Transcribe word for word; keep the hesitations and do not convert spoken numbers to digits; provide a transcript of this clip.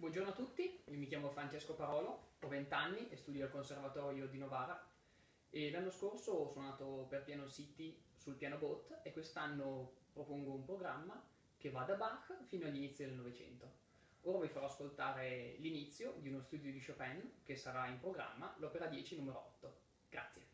Buongiorno a tutti, io mi chiamo Francesco Parolo, ho venti anni e studio al Conservatorio di Novara e l'anno scorso ho suonato per Piano City sul piano Bot e quest'anno propongo un programma che va da Bach fino agli inizi del Novecento. Ora vi farò ascoltare l'inizio di uno studio di Chopin che sarà in programma, l'opera dieci numero otto. Grazie.